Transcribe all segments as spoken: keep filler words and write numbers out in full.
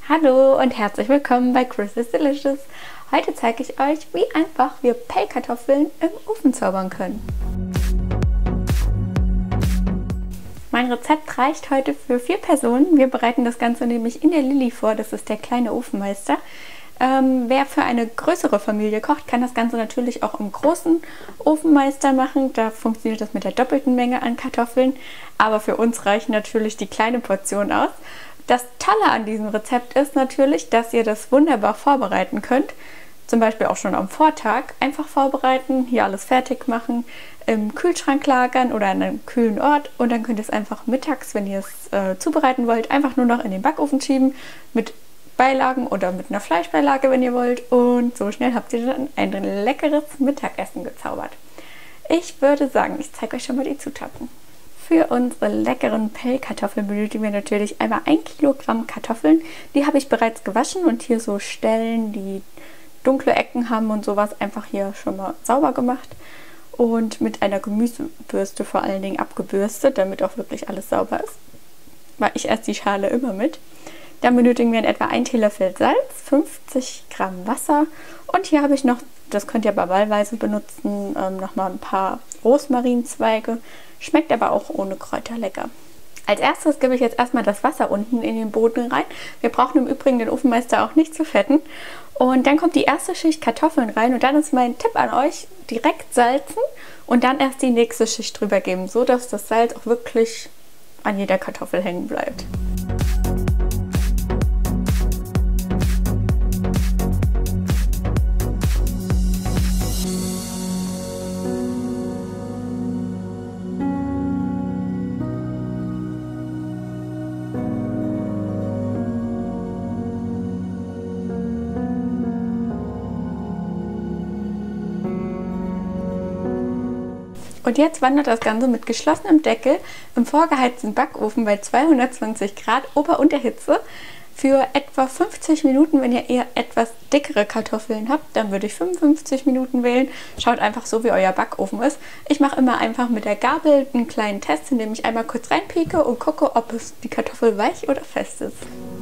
Hallo und herzlich willkommen bei Chris is Delicious. Heute zeige ich euch, wie einfach wir Pellkartoffeln im Ofen zaubern können. Mein Rezept reicht heute für vier Personen. Wir bereiten das Ganze nämlich in der Lilly vor, das ist der kleine Ofenmeister. Ähm, wer für eine größere Familie kocht, kann das Ganze natürlich auch im großen Ofenmeister machen. Da funktioniert das mit der doppelten Menge an Kartoffeln, aber für uns reichen natürlich die kleine Portion aus. Das Tolle an diesem Rezept ist natürlich, dass ihr das wunderbar vorbereiten könnt. Zum Beispiel auch schon am Vortag einfach vorbereiten, hier alles fertig machen, im Kühlschrank lagern oder an einem kühlen Ort. Und dann könnt ihr es einfach mittags, wenn ihr es äh, zubereiten wollt, einfach nur noch in den Backofen schieben mit Beilagen oder mit einer Fleischbeilage, wenn ihr wollt. Und so schnell habt ihr dann ein leckeres Mittagessen gezaubert. Ich würde sagen, ich zeige euch schon mal die Zutaten. Für unsere leckeren Pellkartoffeln benötigen wir natürlich einmal ein Kilogramm Kartoffeln. Die habe ich bereits gewaschen und hier so Stellen, die dunkle Ecken haben und sowas, einfach hier schon mal sauber gemacht. Und mit einer Gemüsebürste vor allen Dingen abgebürstet, damit auch wirklich alles sauber ist. Weil ich esse die Schale immer mit. Dann benötigen wir in etwa einen Teelöffel Salz, fünfzig Gramm Wasser und hier habe ich noch, das könnt ihr aber wahlweise benutzen, ähm, nochmal ein paar Rosmarinzweige. Schmeckt aber auch ohne Kräuter lecker. Als erstes gebe ich jetzt erstmal das Wasser unten in den Boden rein. Wir brauchen im Übrigen den Ofenmeister auch nicht zu fetten. Und dann kommt die erste Schicht Kartoffeln rein und dann ist mein Tipp an euch, direkt salzen und dann erst die nächste Schicht drüber geben, so dass das Salz auch wirklich an jeder Kartoffel hängen bleibt. Und jetzt wandert das Ganze mit geschlossenem Deckel im vorgeheizten Backofen bei zweihundertzwanzig Grad Ober-Unterhitze für etwa fünfzig Minuten. Wenn ihr eher etwas dickere Kartoffeln habt, dann würde ich fünfundfünfzig Minuten wählen. Schaut einfach so, wie euer Backofen ist. Ich mache immer einfach mit der Gabel einen kleinen Test, indem ich einmal kurz reinpieke und gucke, ob es die Kartoffel weich oder fest ist.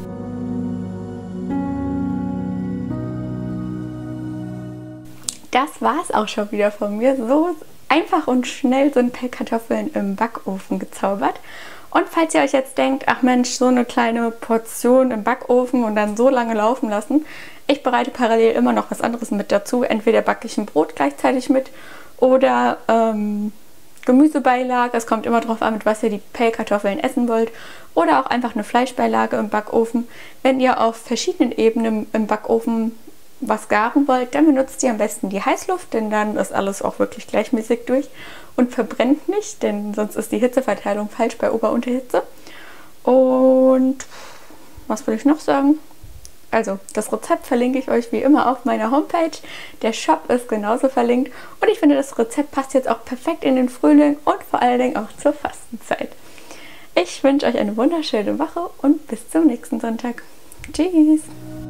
Das war es auch schon wieder von mir. So einfach und schnell sind Pellkartoffeln im Backofen gezaubert. Und falls ihr euch jetzt denkt, ach Mensch, so eine kleine Portion im Backofen und dann so lange laufen lassen. Ich bereite parallel immer noch was anderes mit dazu. Entweder backe ich ein Brot gleichzeitig mit oder ähm, Gemüsebeilage. Es kommt immer darauf an, mit was ihr die Pellkartoffeln essen wollt. Oder auch einfach eine Fleischbeilage im Backofen. Wenn ihr auf verschiedenen Ebenen im Backofen was garen wollt, dann benutzt ihr am besten die Heißluft, denn dann ist alles auch wirklich gleichmäßig durch und verbrennt nicht, denn sonst ist die Hitzeverteilung falsch bei Ober-Unterhitze. Und was will ich noch sagen? Also, das Rezept verlinke ich euch wie immer auf meiner Homepage. Der Shop ist genauso verlinkt und ich finde, das Rezept passt jetzt auch perfekt in den Frühling und vor allen Dingen auch zur Fastenzeit. Ich wünsche euch eine wunderschöne Woche und bis zum nächsten Sonntag. Tschüss!